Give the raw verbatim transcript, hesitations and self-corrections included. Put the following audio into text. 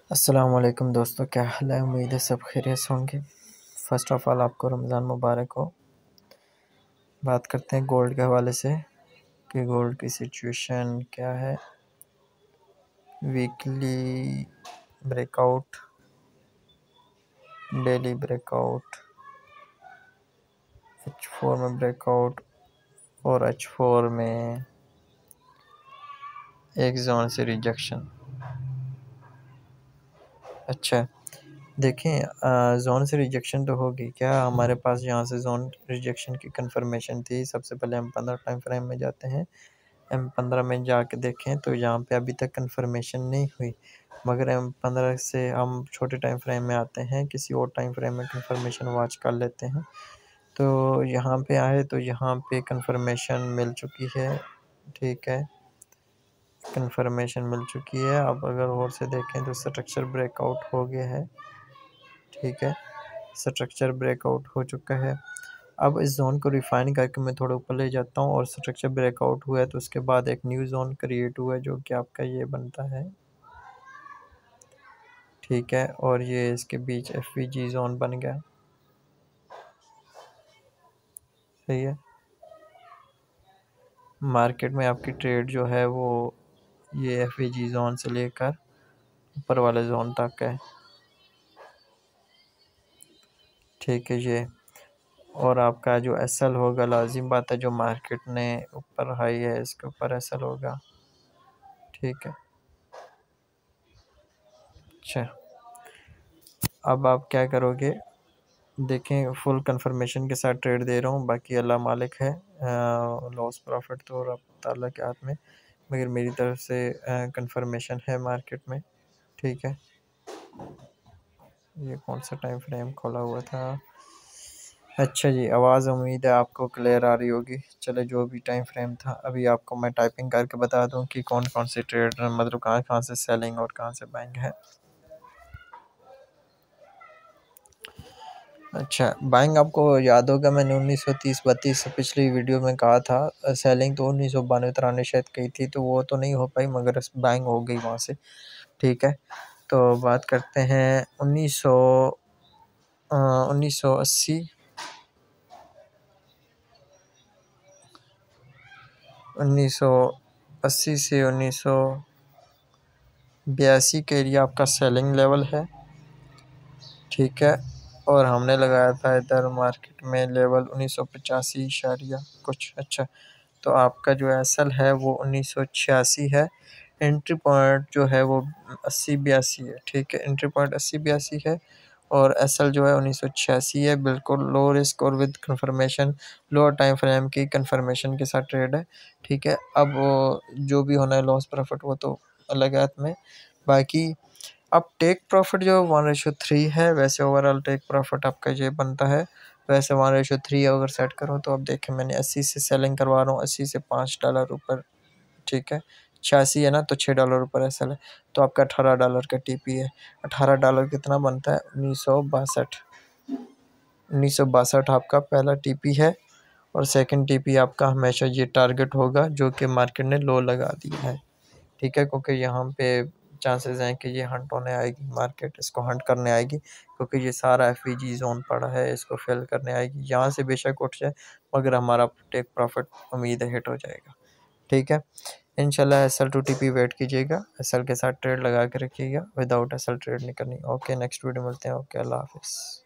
अस्सलाम वालेकुम दोस्तों, क्या हाल है। उम्मीद है सब खैरियत से होंगे। फ़र्स्ट ऑफ़ ऑल आपको रमज़ान मुबारक हो। बात करते हैं गोल्ड के हवाले से कि गोल्ड की सिचुएशन क्या है। Weekly breakout, daily breakout, H four में ब्रेकआउट और एच फोर में एक जोन से रिजेक्शन। अच्छा देखें, जोन से रिजेक्शन तो होगी क्या। हमारे पास यहाँ से जोन रिजेक्शन की कंफर्मेशन थी। सबसे पहले हम पंद्रह टाइम फ्रेम में जाते हैं। एम पंद्रह में जाके देखें तो यहाँ पे अभी तक कंफर्मेशन नहीं हुई, मगर एम पंद्रह से हम छोटे टाइम फ्रेम में आते हैं। किसी और टाइम फ्रेम में कंफर्मेशन वॉच कर लेते हैं। तो यहाँ पे आए तो यहाँ पे कंफर्मेशन मिल चुकी है। ठीक है, कंफर्मेशन मिल चुकी है। अब अगर और से देखें तो स्ट्रक्चर ब्रेकआउट हो गया है। ठीक है, स्ट्रक्चर ब्रेकआउट हो चुका है। अब इस जोन को रिफाइन करके मैं थोड़ा ऊपर ले जाता हूँ और स्ट्रक्चर ब्रेकआउट हुआ है तो उसके बाद एक न्यू जोन क्रिएट हुआ है जो कि आपका ये बनता है। ठीक है, और ये इसके बीच एफ वी जी जोन बन गया। सही है, मार्केट में आपकी ट्रेड जो है वो ये एफ वी जी जोन से लेकर ऊपर वाले जोन तक है। ठीक है, ये और आपका जो एस एल होगा, लाजिम बात है जो मार्केट ने ऊपर हाई है इसके ऊपर एस एल होगा। ठीक है, अच्छा अब आप क्या करोगे, देखें फुल कंफर्मेशन के साथ ट्रेड दे रहा हूँ। बाकी अल्लाह मालिक है, लॉस प्रॉफिट तो रब ताला के हाथ में, मगर मेरी तरफ से कंफर्मेशन है मार्केट में। ठीक है, ये कौन सा टाइम फ्रेम खोला हुआ था। अच्छा जी, आवाज़ उम्मीद है आपको क्लियर आ रही होगी। चले, जो भी टाइम फ्रेम था अभी आपको मैं टाइपिंग करके बता दूं कि कौन कौन से ट्रेड मतलब कहाँ कहाँ से सेलिंग और कहाँ से बाइंग है। अच्छा, बाइंग आपको याद होगा मैंने उन्नीस सौ तीस बत्तीस से पिछली वीडियो में कहा था। सेलिंग तो उन्नीस सौ बानवे तिरानवे शायद कही थी, तो वो तो नहीं हो पाई मगर बाइंग हो गई वहाँ से। ठीक है, तो बात करते हैं उन्नीस सौ उन्नीस सौ अस्सी उन्नीस सौ अस्सी से उन्नीस सौ बयासी के एरिया आपका सेलिंग लेवल है। ठीक है, और हमने लगाया था इधर मार्केट में लेवल उन्नीस सौ पचासी इशारिया कुछ। अच्छा, तो आपका जो एस एल है वो उन्नीस सौ छियासी है। एंट्री पॉइंट जो है वो अस्सी बयासी है। ठीक है, एंट्री पॉइंट अस्सी बयासी है और एस एल जो है उन्नीस सौ छियासी है। बिल्कुल लो रिस्क और with confirmation, lower time frame की कंफर्मेशन के साथ ट्रेड है। ठीक है, अब वो जो भी होना है लॉस प्रॉफिट वो तो अलग हाथ में। बाकी अब टेक प्रॉफिट जो वन रेशो थ्री है, वैसे ओवरऑल टेक प्रॉफिट आपका ये बनता है। वैसे वन रेशो थ्री अगर सेट करो तो अब देखें मैंने अस्सी से सेलिंग करवा रहा हूँ, अस्सी से पाँच डॉलर ऊपर। ठीक है, छियासी है ना तो छः डॉलर ऊपर एस एल है, तो आपका अठारह डॉलर का टी पी है। अठारह डॉलर कितना बनता है, उन्नीस सौ बासठ उन्नीस सौ बासठ आपका पहला टी पी है। और सेकंड टी पी आपका हमेशा ये टारगेट होगा जो कि मार्केट ने लो लगा दिया है। ठीक है, क्योंकि यहाँ पे चांसेस हैं कि ये हंट होने आएगी, मार्केट इसको हंट करने आएगी क्योंकि ये सारा एफ ई जी जोन पड़ा है, इसको फिल करने आएगी। यहाँ से बेशक उठ जाए मगर हमारा टेक प्रॉफिट उम्मीद है हिट हो जाएगा। ठीक है, इंशाल्लाह S L to T P wait कीजिएगा, एस एल के साथ ट्रेड लगा के रखिएगा, विदाउट एस एल ट्रेड नहीं करनी। ओके, नेक्स्ट वीडियो मिलते हैं। ओके, अल्लाह हाफिज़।